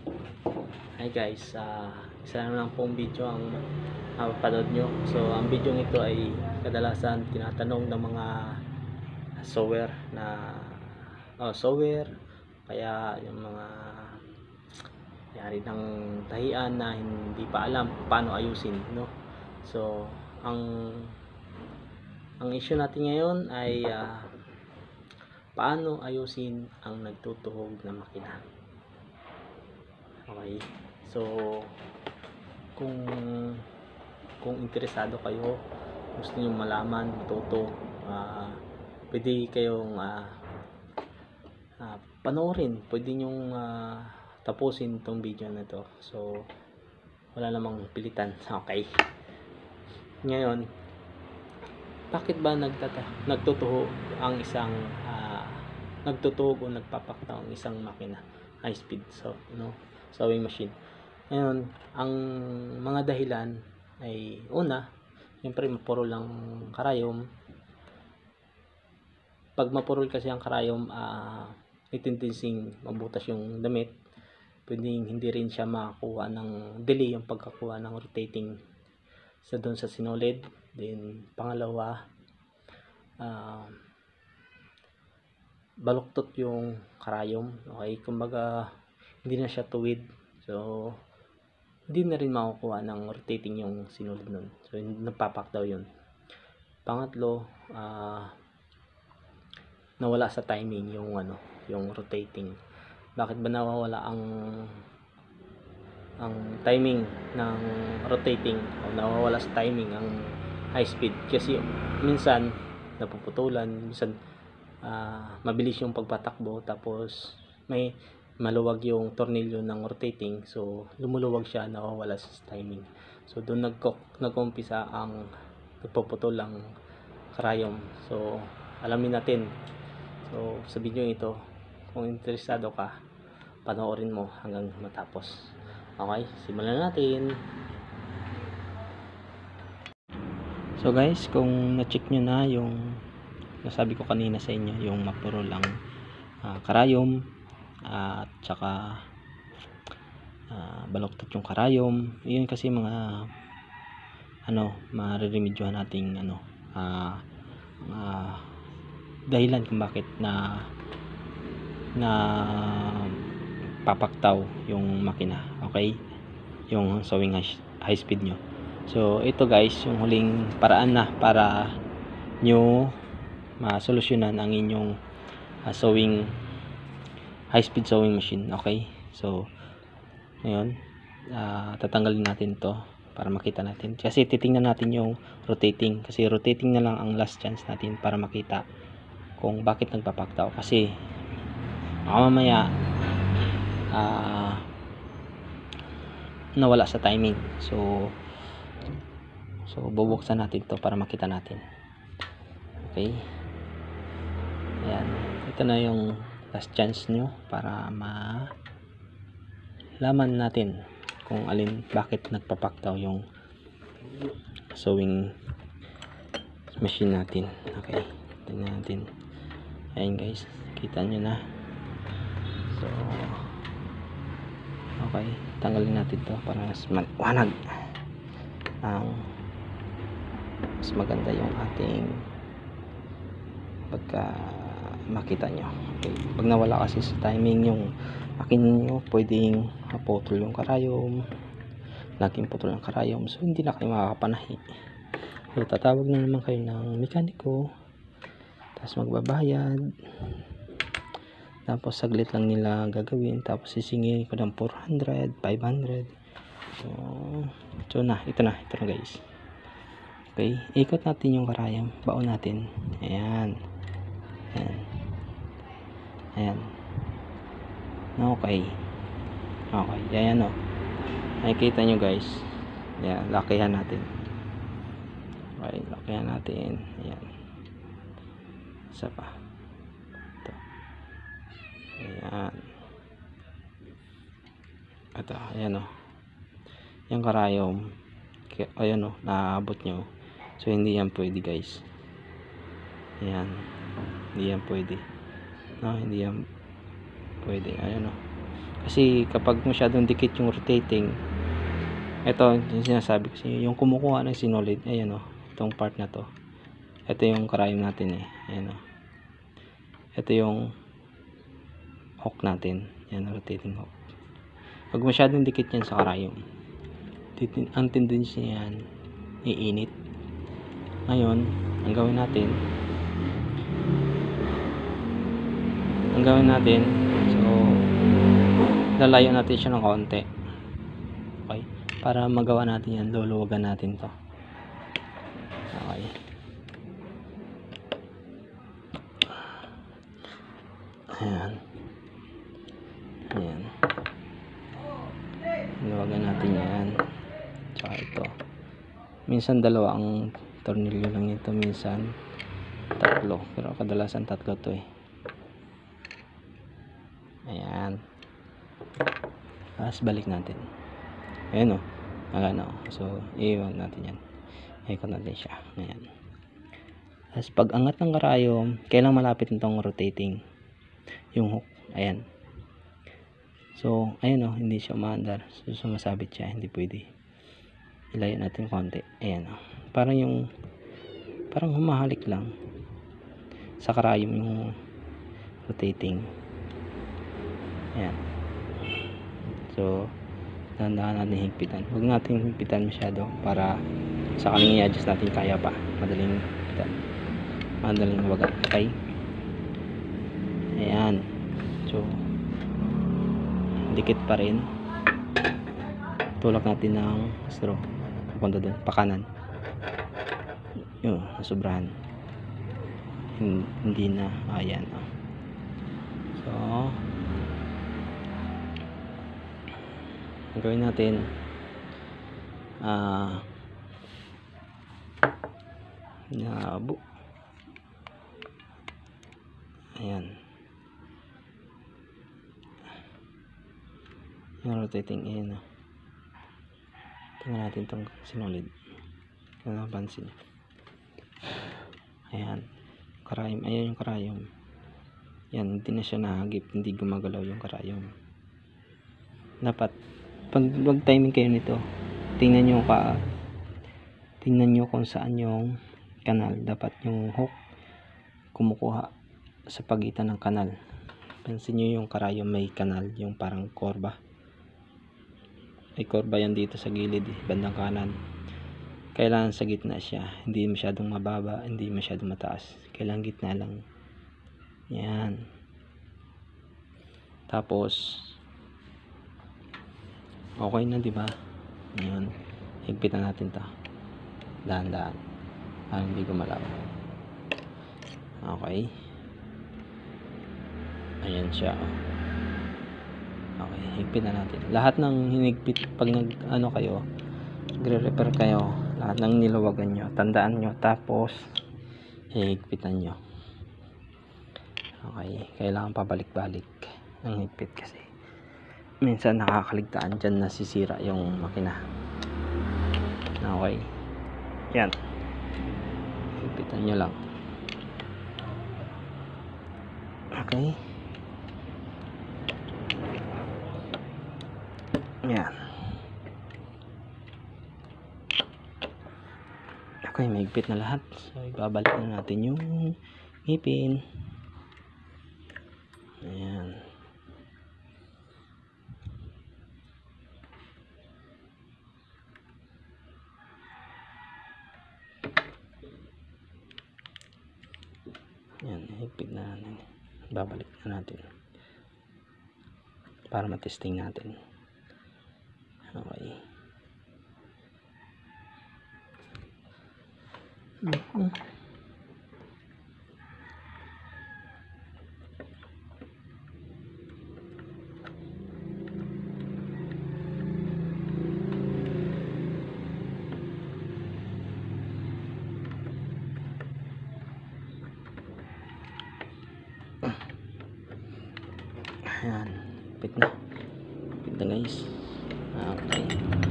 Hi guys, isa na lang pong video ang mapapanood nyo. So ang video ito ay kadalasan tinatanong ng mga sewer na sewer, kaya yung mga yari ng tahian na hindi pa alam paano ayusin, no? So ang issue natin ngayon ay paano ayusin ang nagtutuhog na makina. Okay, so kung interesado kayo, gusto niyo malaman, matuto, pwede kayong panoorin, pwede nyong tapusin itong video na to. So wala namang pilitan. Okay, ngayon, bakit ba nagtutuhog ang isang nagtutuhog o nagpapakta ang isang makina, high speed sewing machine? Ngayon, ang mga dahilan ay una, siyempre mapuro lang karayom. Pag mapurol kasi ang karayom, itindising mabutas yung damit, pwedeng hindi rin siya makakuha ng delay yung pagkakuha ng rotating doon sa sinulid. Then pangalawa, baluktot yung karayom. Okay, kumbaga hindi na siya tuwid, so hindi na rin makukuha ng rotating yung sinulid nun. So nagpapak daw yun. Pangatlo, nawala sa timing yung rotating. Bakit ba nawawala ang timing ng rotating o nawawala sa timing ang high speed? Kasi minsan napuputulan, minsan mabilis yung pagpatakbo, tapos may maluwag yung tornilyo ng rotating, so lumuluwag siya, nawawala sa timing. So doon nag-umpisa ang nagpuputol ang karayom. So alamin natin. So sa video ito, kung interesado ka, panoorin mo hanggang matapos. Okay, simulan natin. So guys, kung na-check nyo na yung nasabi ko kanina sa inyo, yung mapuro lang karayom at saka baluktot yung karayom, yun kasi mga mariremedyohan nating dahilan kung bakit na papaktaw yung makina, okay, yung sewing high speed nyo. So ito guys, yung huling paraan na para nyo masolusyonan ang inyong high speed sewing machine. Okay, so ngayon tatanggalin natin to para makita natin, kasi titingnan natin yung rotating, kasi rotating na lang ang last chance natin para makita kung bakit nagpapaktaw. Kasi mamaya nawala sa timing, so bubuksan natin to para makita natin. Okay, ayan, ito na yung last chance nyo para malaman natin kung bakit nagpapaktaw yung sewing machine natin. Okay, tingnan natin. Ayan guys, kita nyo na. So okay, tanggalin natin to para mas maliwanag, mas maganda yung ating pagka makita nyo. Okay, pag nawala kasi sa timing yung akin nyo, pwedeng maputol yung karayom, laging putol ang karayom, so hindi na kayo makakapanahi. So tatawag na naman kayo ng mekaniko, tapos magbabayad, tapos saglit lang nila gagawin, tapos sisingin ko ng 400, 500. So ito na guys. Okay, ikot natin yung karayom, baon natin. Ayan. Okay, ayan o, nakikita nyo guys. Ayan, lakihan natin. Okay, lakihan natin. Ayan, isa pa ito. Ayan o, yung karayom, ayan o, naaabot nyo. So hindi yan pwede guys. Ayan, hindi yan pwede. Hindi yan pwede. Ayan o, Kasi kapag masyadong dikit yung rotating, ito yung sinasabi kasi yung kumukuha ng sinulid, ayan o, itong part na to, ito yung karayom natin ayan o, ito yung hook natin, yan, rotating hook. Pag masyadong dikit yan sa karayom, ang tendency yan iinit. Ngayon ang gawin natin, so lalayo natin siya ng konti, okay, para magawa natin yan. Luluwagan natin to, okay. Ayan, luluwagan natin yan. Tsaka ito, minsan dalawa ang tornilyo lang ito, minsan tatlo, pero kadalasan tatlo to ayan. Tapos balik natin, ayan o, so iwan natin yan, ikot natin siya, ayan. Tapos pag angat ng karayom, kailang malapit nitong rotating yung hook, ayan. So ayan o, hindi siya umaandar, so sumasabit siya, hindi pwede. Ilayo natin konti, ayan o, parang humahalik lang sa karayom yung rotating, ayan. So dahan-dahan natin higpitan, huwag natin higpitan masyado para sakaling i-adjust natin kaya pa, madaling wagan, okay. Ayan, so dikit pa rin, tulak natin ng straw papunta doon, pakanan yun, nasubrahan, hindi na, ayan o. So gawin natin, nabo, ayan, yung rotating, ayan o. Tingnan natin itong sinulid, kung napansin, ayan, karayom, ayan yung karayom, yan, hindi na siya nahagip, hindi gumagalaw yung karayom. Dapat pag timing kayo nito, tingnan nyo kung saan yung kanal. Dapat yung hook kumukuha sa pagitan ng kanal. Pansin nyo yung karayom may kanal, yung parang korba, may korba yan dito sa gilid bandang kanan. Kailangan sa gitna siya, hindi masyadong mababa, hindi masyadong mataas, kailangan gitna lang, yan. Tapos okay na, diba? Ayan, higpitan natin to, dahan-dahan, hindi gumalaw, okay. Ayan siya, okay, higpitan natin lahat ng hinigpit. Pag kayo, nagre-repair kayo, lahat ng niluwagan nyo, tandaan nyo, tapos higpitan nyo, okay. Kailangan pabalik-balik ng higpit kasi minsan nakakaligtaan dyan, nasisira yung makina, okay. Yan, higpitan nyo lang, okay. Yan, okay, mahigpit na lahat. So ibabalik na natin yung ngipin, ayan. Yan, higpit na natin, babalik na natin para matesting natin, okay. Ayan, higpit na guys, okay.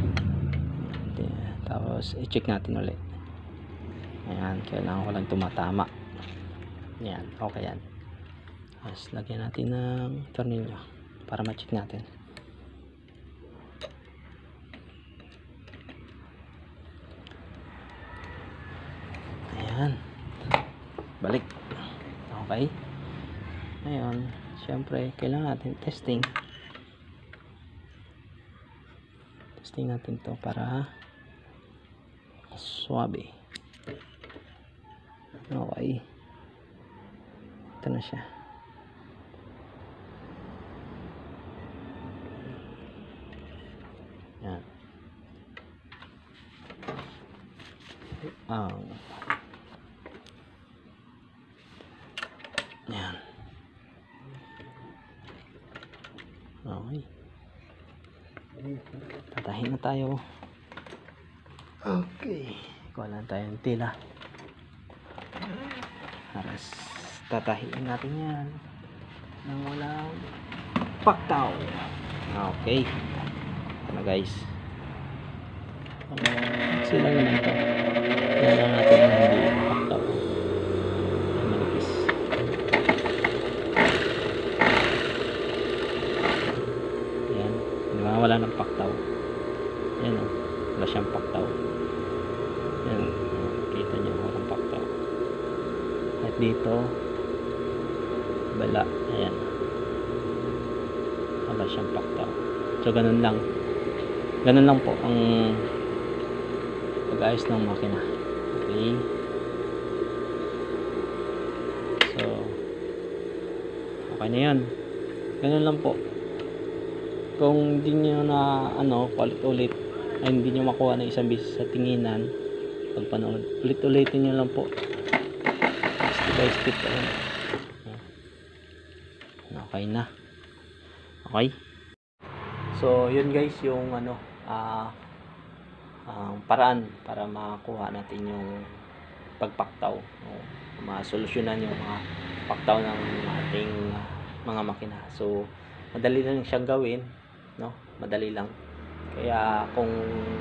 Tapos i-check natin ulit, ayan, kailangan ko lang tumatama, ayan, okay yan. Tapos lagyan natin ng tornilyo para ma-check natin. Yan. Balik. Okay. Ngayon, syempre, kailangan natin testing. Testing natin to para swabe. Okay. Ito na siya. Yan. Yan. Okay. Tatahin na tayo. Okay. Kuha lang tayo ng tila. Haras. Tatahiin natin yan. Nang walang paktaw. Okay. Ito na guys. Silang naman ito. Yan lang natin ang hindi paktaw. Manipis. Yan. Di ba? Wala ng paktaw. Yan o. Wala siyang paktaw. Yan. Kita nyo walang paktaw. At dito bala. Ayan. Wala siyang paktaw. So ganun lang. Ganun lang po ang pag-ayos ng makina. Okay. So okay na yan. Ganun lang po. Kung hindi nyo na ulit-ulit ay hindi nyo makuha ng isang beses sa tinginan pagpanood, ulit-ulitin nyo lang po. Step by step. Okay na. Okay. So yun guys yung paraan para makuha natin yung pagpaktaw, masolusyonan yung mga paktaw ng ating mga makina. So madali lang siyang gawin, no? Madali lang. Kaya kung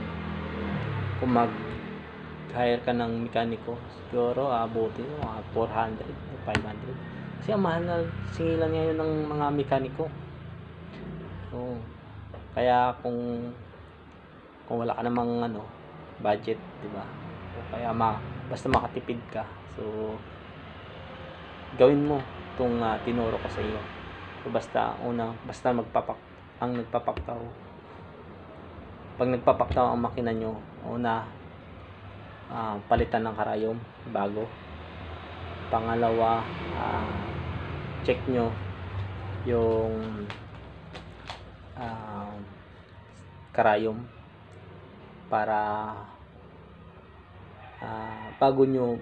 mag-hire ka ng mekaniko, siguro abutin mo 400 o 500. Kasi ang mahal na singilan ngayon ng mga mekaniko. So kaya kung wala ka namang budget, di ba? O kaya basta makatipid ka. So gawin mo itong tinuro ko sa iyo. So basta nagpapaktaw. Pag nagpapaktaw ang makina nyo, palitan ng karayom bago. Pangalawa, check nyo yung karayom para bago nyo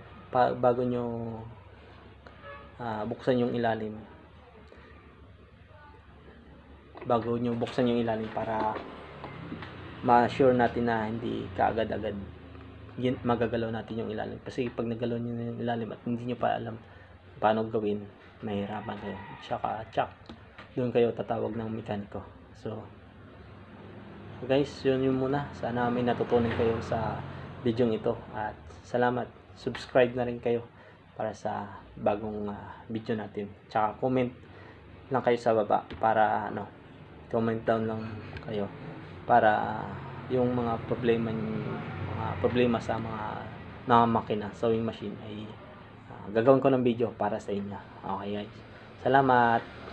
buksan yung ilalim. Bago nyo buksan yung ilalim para ma-sure natin na hindi kaagad-agad magagalaw natin yung ilalim. Kasi pag nagalaw nyo yung ilalim at hindi nyo pa alam paano gawin, mahirapan kayo. Tsaka doon kayo tatawag ng mekaniko. So guys, yun muna. Sana may natutunan kayo sa video ito. At salamat. Subscribe na rin kayo para sa bagong video natin. Tsaka comment lang kayo sa baba para comment down lang kayo para yung mga problema sa mga makina, sewing machine ay gagawin ko ng video para sa inyo. Okay guys. Salamat.